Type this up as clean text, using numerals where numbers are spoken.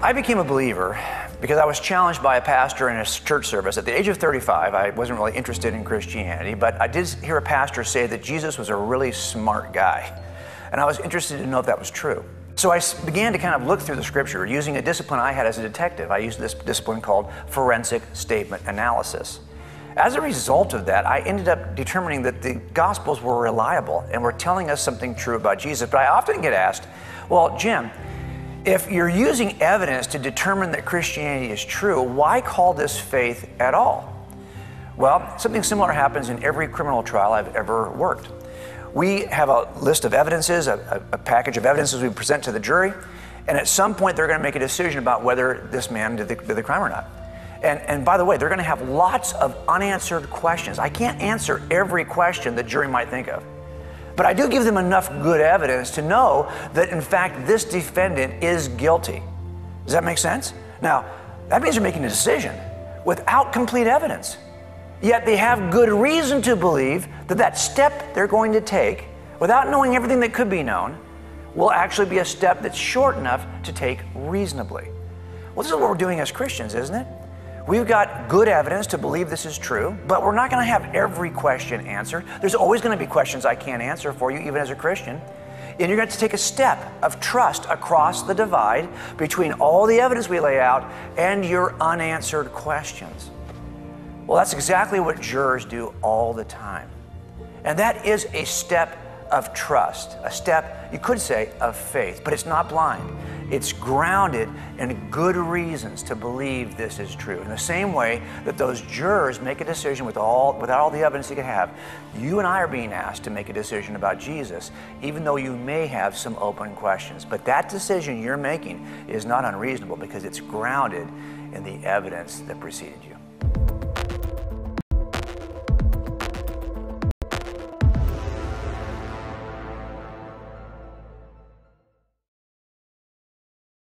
I became a believer because I was challenged by a pastor in a church service. At the age of 35, I wasn't really interested in Christianity, but I did hear a pastor say that Jesus was a really smart guy. And I was interested to know if that was true. So I began to kind of look through the scripture using a discipline I had as a detective. I used this discipline called forensic statement analysis. As a result of that, I ended up determining that the Gospels were reliable and were telling us something true about Jesus. But I often get asked, well, Jim, if you're using evidence to determine that Christianity is true, why call this faith at all? Well, something similar happens in every criminal trial I've ever worked. We have a list of evidences, a package of evidences we present to the jury, and at some point they're going to make a decision about whether this man did the crime or not. And by the way, they're going to have lots of unanswered questions. I can't answer every question the jury might think of. But I do give them enough good evidence to know that, in fact, this defendant is guilty. Does that make sense? Now, that means they're making a decision without complete evidence. Yet they have good reason to believe that that step they're going to take, without knowing everything that could be known, will actually be a step that's short enough to take reasonably. Well, this is what we're doing as Christians, isn't it? We've got good evidence to believe this is true, but we're not going to have every question answered. There's always going to be questions I can't answer for you, even as a Christian. And you're going to have to take a step of trust across the divide between all the evidence we lay out and your unanswered questions. Well, that's exactly what jurors do all the time. And that is a step of trust, a step, you could say, of faith, but it's not blind. It's grounded in good reasons to believe this is true. In the same way that those jurors make a decision without all the evidence they can have, you and I are being asked to make a decision about Jesus, even though you may have some open questions. But that decision you're making is not unreasonable because it's grounded in the evidence that preceded you.